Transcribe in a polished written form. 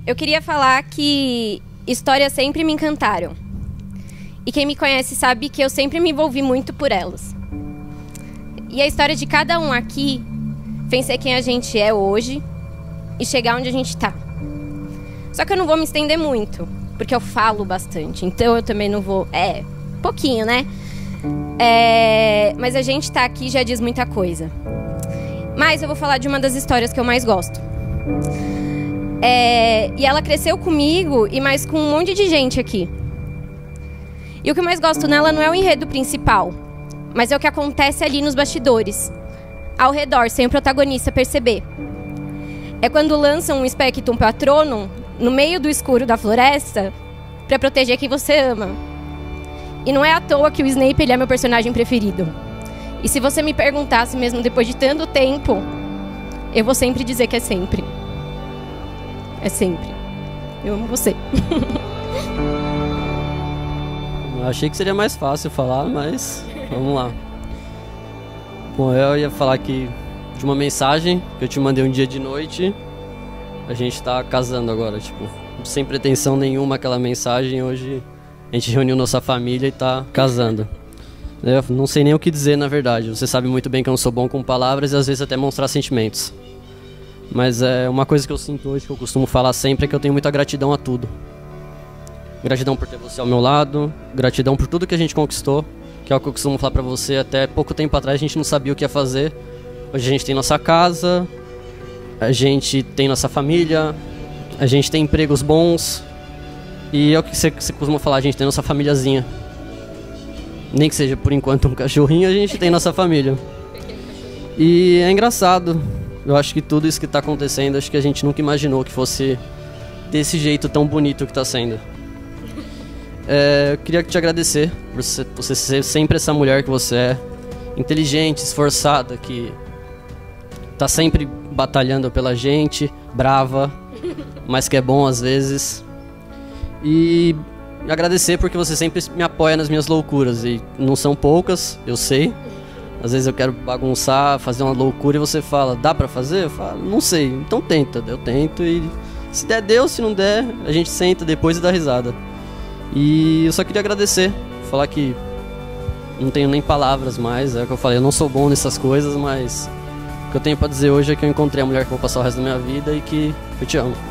Eu queria falar que histórias sempre me encantaram. E quem me conhece sabe que eu sempre me envolvi muito por elas. E a história de cada um aqui fez ser quem a gente é hoje e chegar onde a gente tá. Só que eu não vou me estender muito, porque eu falo bastante. Então eu também não vou... pouquinho, né? Mas a gente tá aqui já diz muita coisa. Mas eu vou falar de uma das histórias que eu mais gosto. E ela cresceu comigo e mais com um monte de gente aqui. E o que eu mais gosto nela não é o enredo principal, mas é o que acontece ali nos bastidores, ao redor, sem o protagonista perceber. É quando lançam um Expectum Patronum no meio do escuro da floresta para proteger quem você ama. E não é à toa que o Snape ele é meu personagem preferido. E se você me perguntasse mesmo depois de tanto tempo, eu vou sempre dizer que é sempre. É sempre. Eu amo você. Eu achei que seria mais fácil falar, mas vamos lá. Bom, eu ia falar aqui de uma mensagem que eu te mandei um dia de noite. A gente tá casando agora, tipo, sem pretensão nenhuma aquela mensagem. Hoje a gente reuniu nossa família e tá casando. Eu não sei nem o que dizer, na verdade. Você sabe muito bem que eu não sou bom com palavras e às vezes até mostrar sentimentos. Mas uma coisa que eu sinto hoje, que eu costumo falar sempre, é que eu tenho muita gratidão a tudo. Gratidão por ter você ao meu lado, gratidão por tudo que a gente conquistou, que é o que eu costumo falar pra você. Até pouco tempo atrás a gente não sabia o que ia fazer. Hoje a gente tem nossa casa, a gente tem nossa família, a gente tem empregos bons. E é o que você costuma falar, a gente tem nossa famíliazinha. Nem que seja por enquanto um cachorrinho, a gente tem nossa família. E é engraçado. Eu acho que tudo isso que tá acontecendo, acho que a gente nunca imaginou que fosse desse jeito tão bonito que tá sendo. Eu queria te agradecer por você ser sempre essa mulher que você é. Inteligente, esforçada, que tá sempre batalhando pela gente, brava, mas que é bom às vezes. E agradecer porque você sempre me apoia nas minhas loucuras. E não são poucas, eu sei. Às vezes eu quero bagunçar, fazer uma loucura e você fala, dá pra fazer? Eu falo, não sei, então tenta. Eu tento e se der, deu, se não der, a gente senta depois e dá risada. E eu só queria agradecer, falar que não tenho nem palavras mais, é o que eu falei, eu não sou bom nessas coisas, mas o que eu tenho pra dizer hoje é que eu encontrei a mulher que eu vou passar o resto da minha vida e que eu te amo.